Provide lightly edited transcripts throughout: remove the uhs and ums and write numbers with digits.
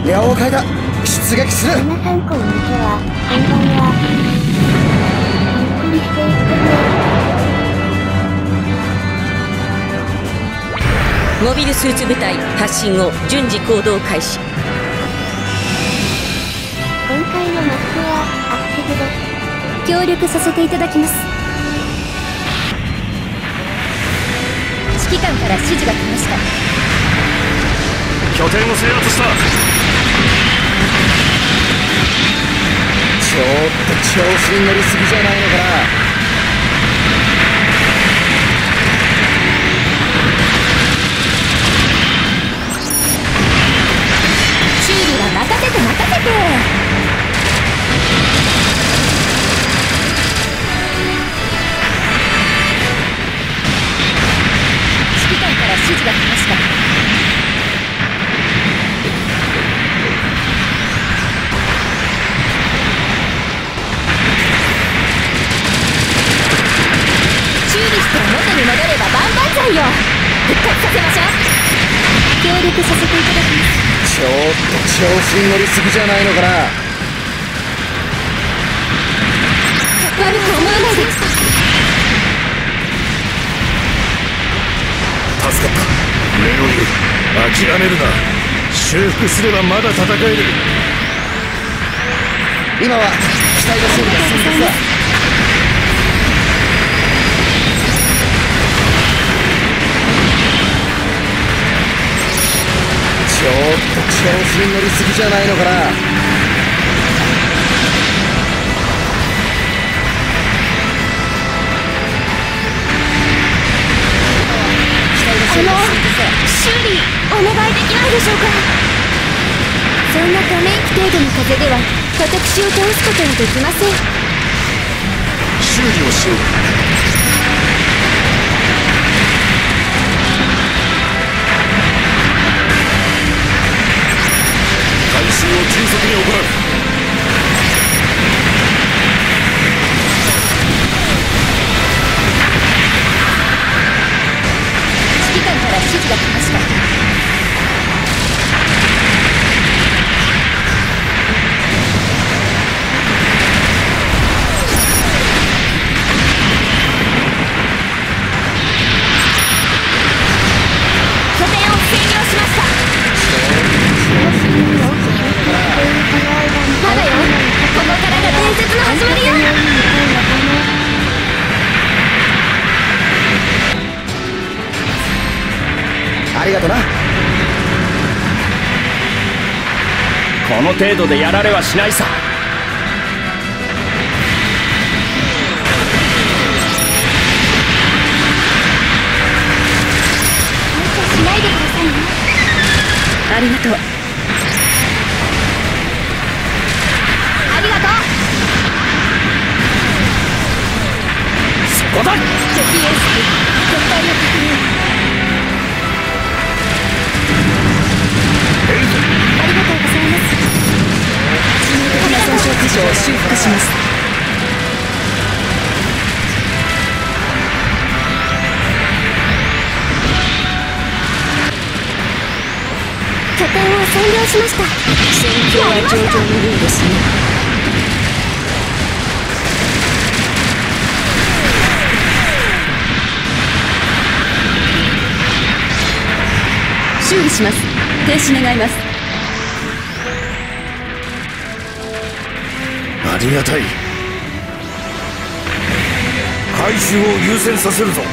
矢を変えた。出撃する。 7、3個の店はこんばんは。参考にしていってね。 モビルスーツ部隊発進後順次行動開始。 今回のマップはアクティブです。 協力させていただきます。指揮官から指示が来ました。 拠点を制圧した。 ちょっと調子に乗りすぎじゃないのかな。 修理は任せて任せて。指揮官から指示が来ました。修理して元に戻れば万々歳よ。復活させましょう。協力させていただきます。 ちょっと調子に乗りすぎじゃないのかな。 悪く思わないで。 助かった。レオイ諦めるな。修復すればまだ戦える。 今は機体の整備が先決だ。ちょっと調子に乗りすぎじゃないのかな。 修理お願いできないでしょうか。そんなため息程度の風では私を倒すことはできません。 修理をしよう。回収を迅速に行う。 指揮官から指示が来ました。拠点を占領しました。まだよ。ここからが伝説の始まりよ。 ありがとな。 この程度でやられはしないさ。 無茶しないでくださいね。ありがとう。ありがとう。 そこだ。 敵エース撤退の確認。ありがとうございます。致命的な損傷箇所を修復します。拠点を占領しました。戦況は上々のようですね。修理します。停止願います。 ありがたい。回収を優先させるぞ。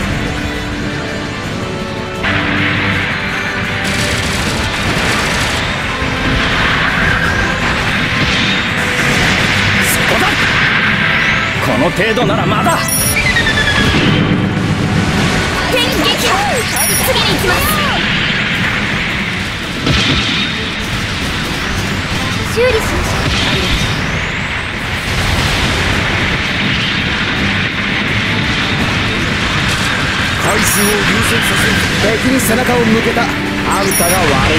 そこだ。この程度ならまだ。 敵撃破。次に行きます。修理しました。 回収を優先させる。 敵に背中を向けたあんたが悪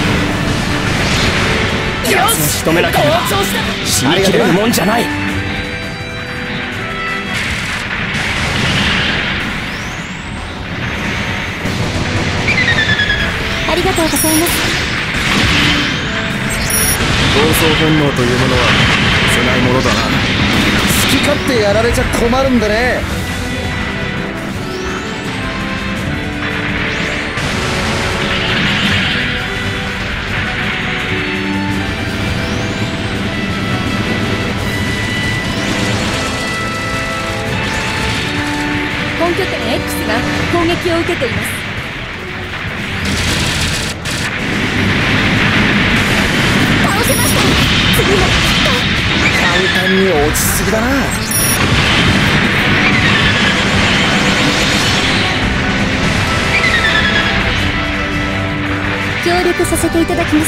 い。 よし、仕留めなければ死にきれるもんじゃない。 ありがとうございます。 争本能というものは消せないものだな。 好き勝手やられちゃ困るんでね。 本拠点 X が攻撃を受けています。倒せました。次も簡単に落ちすぎだな。 協力させていただきます。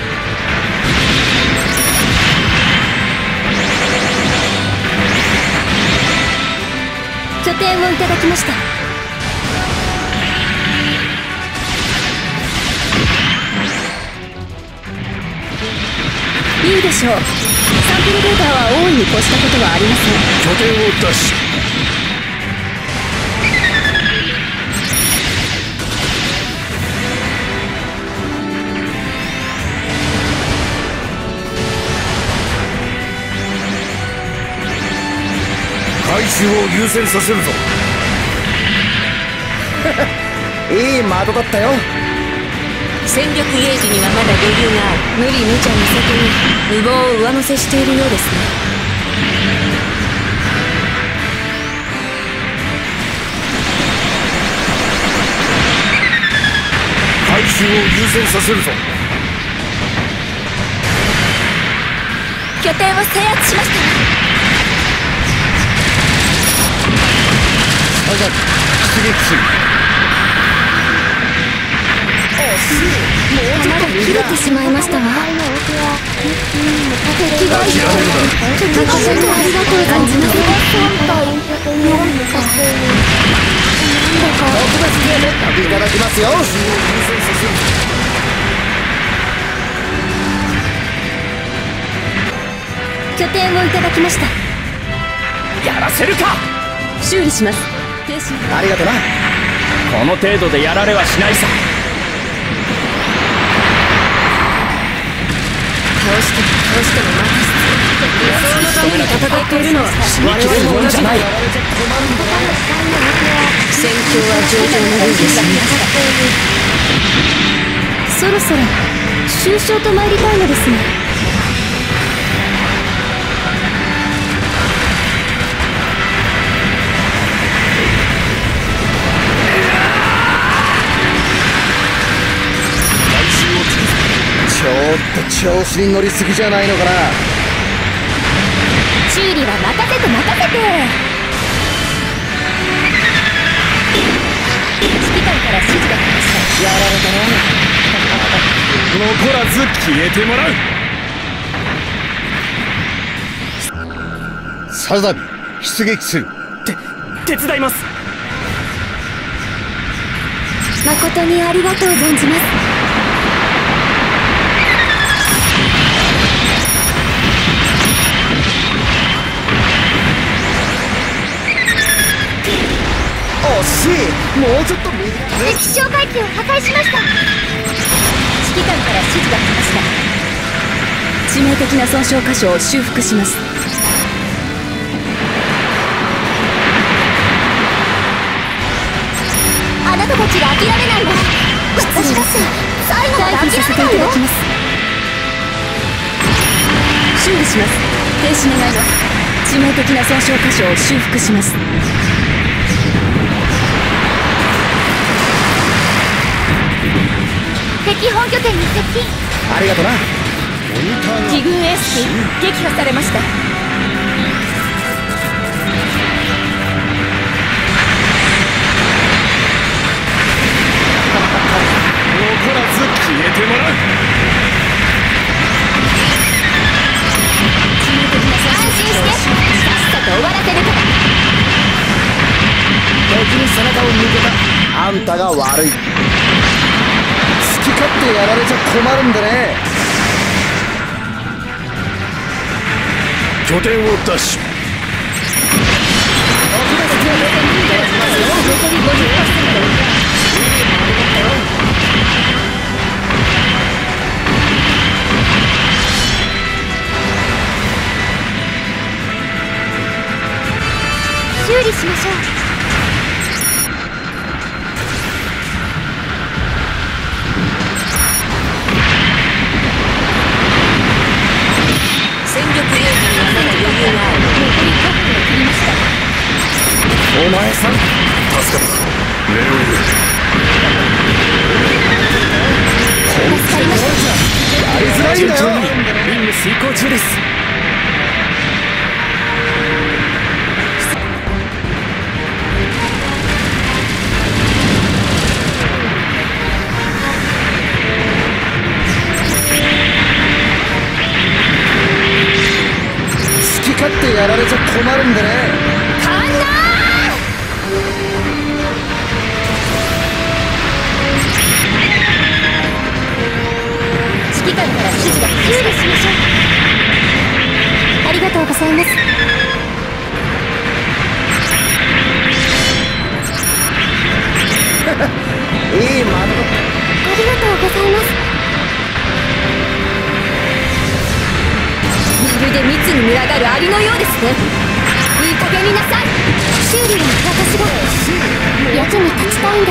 拠点をいただきました。いいでしょう。サンプルデータは大いに越したことはありません。 拠点を奪取。回収を優先させるぞ。 いい的だったよ。 戦力ゲージにはまだ余裕がある。無理無茶に先に無謀を上乗せしているようですね。 回収を優先させるぞ。 拠点を制圧しました。 出撃する。 弾が切れてしまいましたわ。敵がいる。ご清聴ありがとうございます。 特別ゲームいただきますよ。 拠点をいただきました。 やらせるか。 修理します。停止。 ありがとな。 この程度でやられはしないさ。 倒してもまた理想のために戦っているのは我々も同じだ。戦況は上々のようですね。 そろそろ終章と参りたいのですね。 ちょっと調子に乗りすぎじゃないのかな。 修理は任せて任せて。指揮官から指示が来ました。 やられ残らず消えてもらう。 サザビ出撃する。 手伝います。 誠にありがとう存じます。 惜しい。もうちょっと右。 敵哨戒機を破壊しました。指揮官から指示が来ました。致命的な損傷箇所を修復します。あなたたちが諦めないわ。私です。最後まで諦めないよ。修理します。停止願います。致命的な損傷箇所を修復します。敵本拠点に接近。 ありがとな。 自軍エース機撃破されました。 残らず消えてもらう。 安心してさっさと終わらせるから。 敵に背中を向けたあんたが悪い。好き勝手やられちゃ困るんでね。 拠点を奪取。 残り 50%。 理しましょう。 戦力兵器にはまだ余裕がある。 残り5分を切りました。 お前さん助かったレオイ助かりました。 やりづらいんだよ。 任務遂行中です。 好き勝手やられちゃ困るんでね。 指揮官から指示が修理しましょう。ありがとうございます。 いい間だ。 ありがとうございます。まるで密に群がるアリのようですね。いい加減になさい。修理は私が役に立ちたいんです。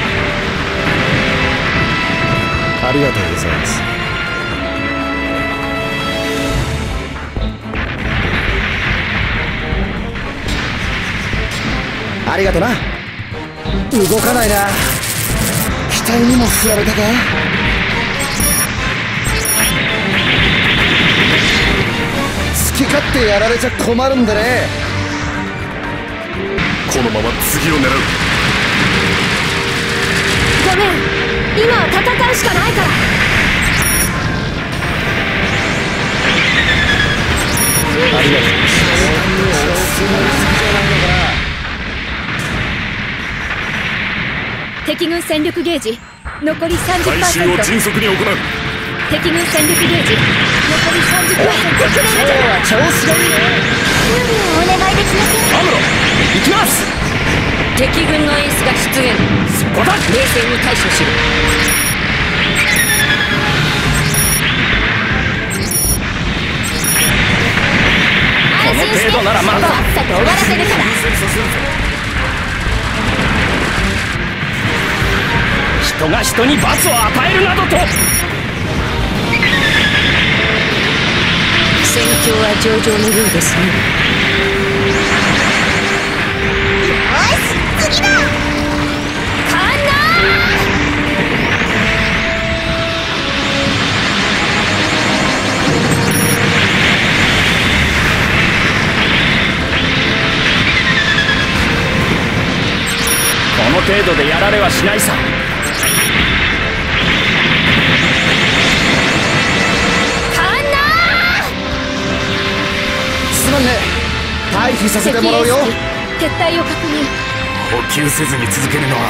ありがとうございます。ありがとな。動かないな。期待にも振られたか。好き勝手やられちゃ困るんでね。 このまま次を狙う。 ごめん、今は戦うしかないから。 ありがとう。 敵軍戦力ゲージ残り 30%。 回収を迅速に行う。 敵軍戦力ゲージ残り 30%。 今日は調子がいいね。 修理をお願いできませんか。 アムロ行きます。 敵軍のエースが出現。 そこだ。 冷静に対処しろ。 安心して、 この程度ならまださっさと終わらせるから。 人が人に罰を与えるなどと。 戦況は上々のようですね。 次だ。カンナこの程度でやられはしないさ。 すまんね。退避させてもらうよ。 撤退を確認。 補給せずに続けるのは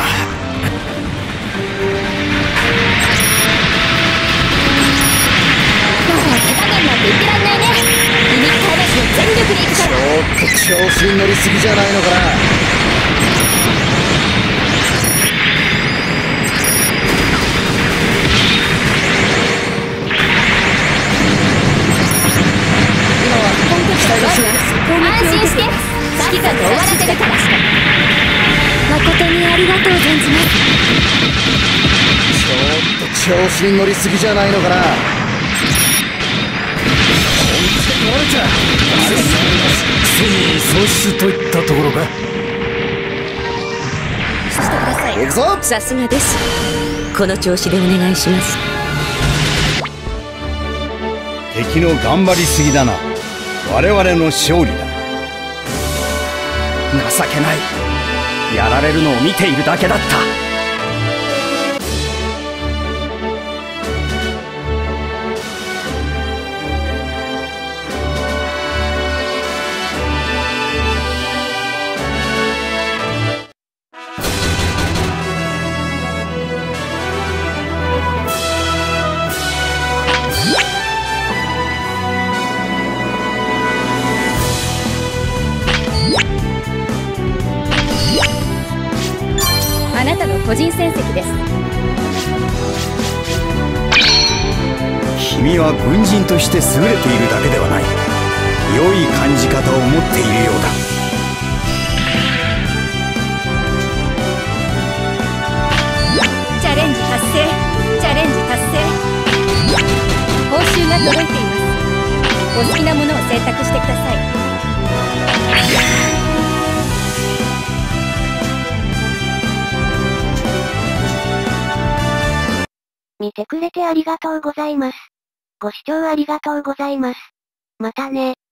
もう手加減なんて言ってらんないね。リミッターなしの全力でいくから。 ちょっと調子に乗りすぎじゃないのかな。今は期待がします。 安心して、さっさと終わらせるから。誠にありがとう存じます。 ちょっと調子に乗りすぎじゃないのかな。本気で壊れちゃう。 戦意喪失といったところか。 してください。 行くぞ。 さすがです。この調子でお願いします。 敵の頑張りすぎだな。我々の勝利だ。 情けない。やられるのを見ているだけだった。 あなたの個人戦績です。 君は軍人として優れているだけではない。良い感じ方を持っているようだ。 お好きなものを選択してください。 見てくれてありがとうございます。ご視聴ありがとうございます。またね。